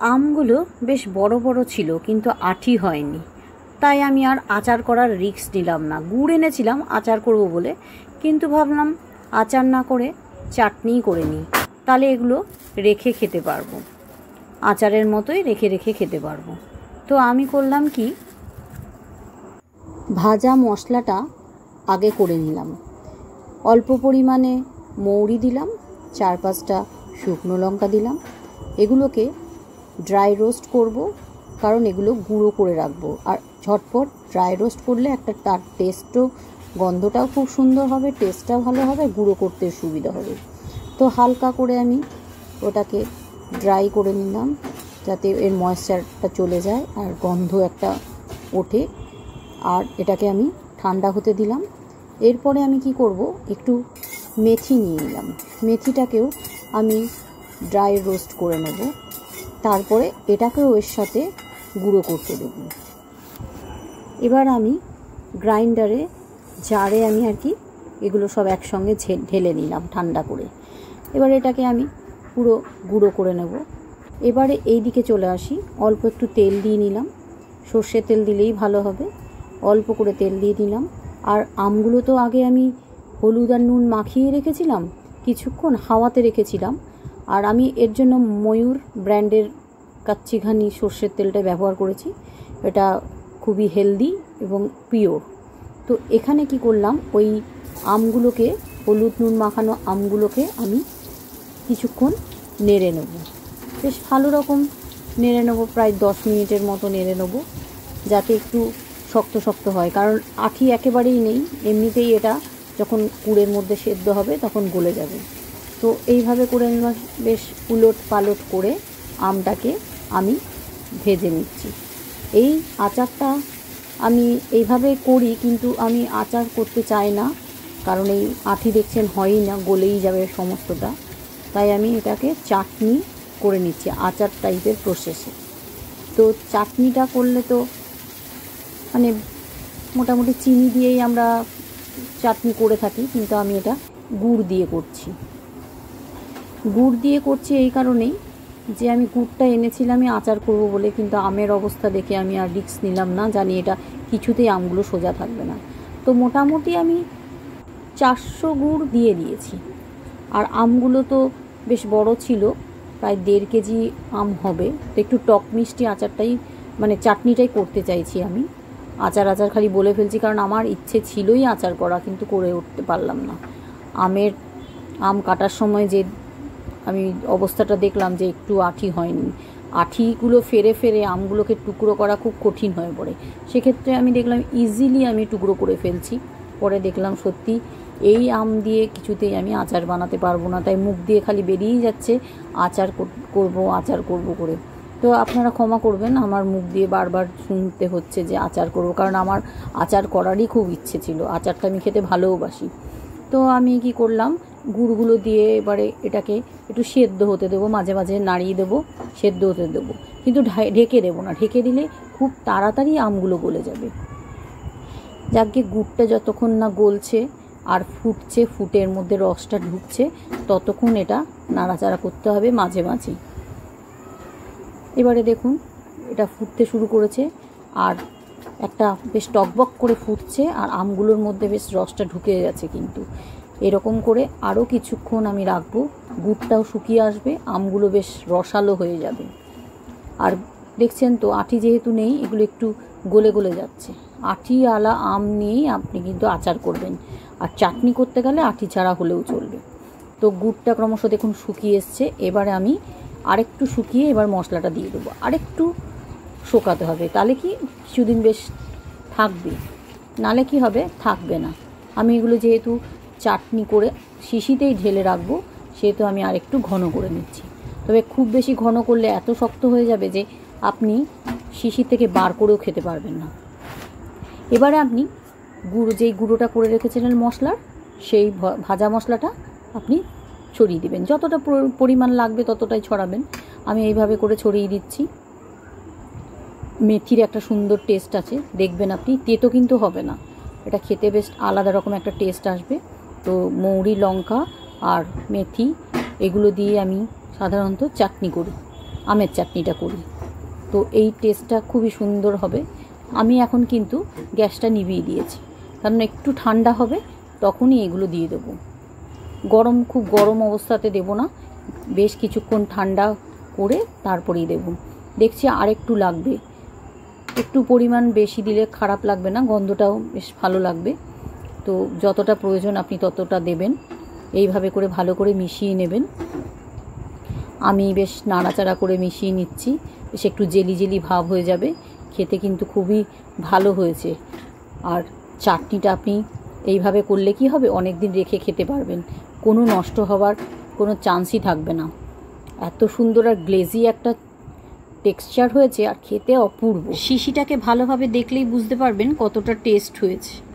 আমগুলো বেশ বড় বড় ছিল, কিন্তু আঠি হয়নি। তাই আমি আর আচার করার রিস্ক নিলাম না। গুড় এনেছিলাম আচার করব বলে, কিন্তু ভাবলাম আচার না করে চাটনিই করে নিই, তাহলে এগুলো রেখে খেতে পারবো, আচারের মতোই রেখে রেখে খেতে পারবো। তো আমি করলাম কি, ভাজা মশলাটা আগে করে নিলাম। অল্প পরিমাণে মৌরি দিলাম, 4-5টা শুকনো লঙ্কা দিলাম। এগুলোকে ড্রাই রোস্ট করব, কারণ এগুলো গুঁড়ো করে রাখবো। আর ঝটপট ড্রাই রোস্ট করলে একটা তার টেস্টও, গন্ধটাও খুব সুন্দর হবে, টেস্টটাও ভালো হবে, গুঁড়ো করতে সুবিধা হবে। তো হালকা করে আমি ওটাকে ড্রাই করে নিলাম, যাতে এর ময়েশ্চারটা চলে যায় আর গন্ধ একটা ওঠে। আর এটাকে আমি ঠান্ডা হতে দিলাম। এরপরে আমি কি করব, একটু মেথি নিয়ে নিলাম। মেথিটাকেও আমি ড্রাই রোস্ট করে নেব, তারপরে এটাকেও এর সাথে গুঁড়ো করতে দেব। এবার আমি গ্রাইন্ডারে, জারে আমি আর কি এগুলো সব একসঙ্গে ঢেলে নিলাম ঠান্ডা করে। এবার এটাকে আমি পুরো গুঁড়ো করে নেব। এবারে এই দিকে চলে আসি, অল্প একটু তেল দিয়ে নিলাম, সর্ষের তেল দিলেই ভালো হবে। অল্প করে তেল দিয়ে দিলাম। আর আমগুলো তো আগে আমি হলুদ আর নুন মাখিয়ে রেখেছিলাম, কিছুক্ষণ হাওয়াতে রেখেছিলাম। আর আমি এর জন্য ময়ূর ব্র্যান্ডের কাচ্চি ঘানি সর্ষের তেলটা ব্যবহার করেছি। এটা খুবই হেলদি এবং পিওর। তো এখানে কি করলাম, ওই আমগুলোকে, হলুদ নুন মাখানো আমগুলোকে আমি কিছুক্ষণ নেড়ে নেব, বেশ ভালো রকম নেড়ে নেব, প্রায় 10 মিনিটের মতো নেড়ে নেব, যাতে একটু শক্ত শক্ত হয়। কারণ আঠি একেবারেই নেই, এমনিতেই এটা যখন গুড়ের মধ্যে সেদ্ধ হবে তখন গলে যাবে। তো এইভাবে করে আমি বেশ উলট পালট করে আমটাকে আমি ভেজে নিচ্ছি। এই আচারটা আমি এইভাবে করি, কিন্তু আমি আচার করতে চাই না, কারণ এই আঠি দেখছেন হয়ই না, গলেই যাবে সমস্তটা। তাই আমি এটাকে চাটনি করে নিচ্ছি আচার টাইপের প্রসেসে। তো চাটনিটা করলে তো মানে মোটামুটি চিনি দিয়েই আমরা চাটনি করে থাকি, কিন্তু আমি এটা গুড় দিয়ে করছি। গুড় দিয়ে করছি এই কারণেই যে আমি গুড়টা এনেছিলামই আচার করব বলে, কিন্তু আমের অবস্থা দেখে আমি আর রিস্ক নিলাম না, জানি এটা কিছুতেই আমগুলো সোজা থাকবে না। তো মোটামুটি আমি 400 গুড় দিয়ে দিয়েছি। আর আমগুলো তো বেশ বড় ছিল, প্রায় 1.5 কেজি আম হবে। তো একটু টক মিষ্টি আচারটাই, মানে চাটনিটাই করতে চাইছি আমি। আচার খালি বলে ফেলছি, কারণ আমার ইচ্ছে ছিলই আচার করা, কিন্তু করে উঠতে পারলাম না। আম কাটার সময় যে আমি অবস্থাটা দেখলাম যে একটু আঠি হয়নি, আঠিগুলো ফেরে ফেরে আমগুলোকে টুকরো করা খুব কঠিন হয়ে পড়ে। সেক্ষেত্রে আমি দেখলাম ইজিলি আমি টুকরো করে ফেলছি। পরে দেখলাম সত্যি এই আম দিয়ে কিছুতেই আমি আচার বানাতে পারবো না, তাই মুখ দিয়ে খালি বেরিয়েই যাচ্ছে আচার করব করে। তো আপনারা ক্ষমা করবেন, আমার মুখ দিয়ে বারবার শুনতে হচ্ছে যে আচার করব, কারণ আমার আচার করারই খুব ইচ্ছে ছিল, আচারটা আমি খেতে ভালোবাসি। তো আমি কি করলাম, গুড়গুলো দিয়ে এবারে এটাকে একটু সেদ্ধ হতে দেবো, মাঝে মাঝে নাড়িয়ে দেবো, সেদ্ধ হতে দেবো, কিন্তু ঢেকে দেবো না। ঢেকে দিলে খুব তাড়াতাড়ি আমগুলো গলে যাবে। যাকে গুড়টা যতক্ষণ না গলছে আর ফুটছে, ফুটের মধ্যে রসটা ঢুকছে, ততক্ষণ এটা নাড়াচাড়া করতে হবে মাঝে মাঝে। এবারে দেখুন এটা ফুটতে শুরু করেছে, আর একটা বেশ টকবক করে ফুটছে, আর আমগুলোর মধ্যে বেশ রসটা ঢুকে গেছে। কিন্তু এরকম করে আরও কিছুক্ষণ আমি রাখবো, গুড়টাও শুকিয়ে আসবে, আমগুলো বেশ রসালো হয়ে যাবে। আর দেখছেন তো আঠি যেহেতু নেই, এগুলো একটু গলে গলে যাচ্ছে। আঠিওয়ালা আম নিয়েই আপনি কিন্তু আচার করবেন, আর চাটনি করতে গেলে আঠি ছাড়া হলেও চলবে। তো গুড়টা ক্রমশ দেখুন শুকিয়ে এসছে। এবারে আমি আরেকটু শুকিয়ে এবার মশলাটা দিয়ে দেবো, আরেকটু শোকাতে হবে, তাহলে কি কিছুদিন বেশ থাকবে, নালে কি হবে, থাকবে না। আমি এগুলো যেহেতু চাটনি করে শিশিতেই ঢেলে রাখবো, সেহেতু আমি আরেকটু ঘন করে নিচ্ছি। তবে খুব বেশি ঘন করলে এত শক্ত হয়ে যাবে যে আপনি শিশি থেকে বার করেও খেতে পারবেন না। এবারে আপনি যেই গুঁড়োটা করে রেখেছিলেন মশলার, সেই ভাজা মশলাটা আপনি ছড়িয়ে দিবেন, যতটা পরিমাণ লাগবে ততটাই ছড়াবেন। আমি এইভাবে করে ছড়িয়ে দিচ্ছি। মেথির একটা সুন্দর টেস্ট আছে, দেখবেন আপনি, তেতো কিন্তু হবে না, এটা খেতে বেশ আলাদা রকম একটা টেস্ট আসবে। তো মৌরি, লঙ্কা আর মেথি এগুলো দিয়ে আমি সাধারণত চাটনি করি। আমের চাটনিটা করি। তো এই টেস্টটা খুবই সুন্দর হবে। আমি এখন কিন্তু গ্যাসটা নিভিয়ে দিয়েছি, কারণ একটু ঠান্ডা হবে তখনই এগুলো দিয়ে দেবো। খুব গরম অবস্থাতে দেব না, বেশ কিছুক্ষণ ঠান্ডা করে তারপরেই দেব। দেখছি আর একটু লাগবে, একটু পরিমাণ বেশি দিলে খারাপ লাগবে না, গন্ধটাও বেশ ভালো লাগবে। তো যতটা প্রয়োজন আপনি ততটা দেবেন। এইভাবে করে ভালো করে মিশিয়ে নেবেন। আমি বেশ নাড়াচাড়া করে মিশিয়ে নিচ্ছি, বেশ একটু জেলি জেলি ভাব হয়ে যাবে। খেতে কিন্তু খুবই ভালো হয়েছে। আর চাটনিটা আপনি এইভাবে করলে কি হবে, অনেক দিন রেখে খেতে পারবেন, কোনো নষ্ট হওয়ার কোনো চান্সই থাকবে না। এত সুন্দর আর গ্লেজি একটা টেক্সচার হয়েছে, আর খেতে অপূর্ব। শিশিটাকে ভালোভাবে দেখলেই বুঝতে পারবেন কতটা টেস্ট হয়েছে।